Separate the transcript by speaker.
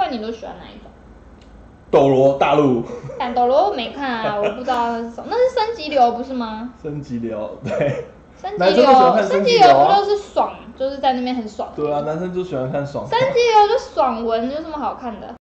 Speaker 1: 不然你都喜欢哪一种？
Speaker 2: 斗罗大陆。
Speaker 1: 看斗罗我没看啊，我不知道那是什么，那是升级流不是吗？
Speaker 2: 升级流，对。
Speaker 1: 升级
Speaker 2: 男生都喜欢
Speaker 1: 流，
Speaker 2: 看
Speaker 1: 升级
Speaker 2: 流啊。
Speaker 1: 流不就是爽，就是在那边很爽。
Speaker 2: 对啊，男生就喜欢看爽。
Speaker 1: 升级流就爽文，有什么好看的？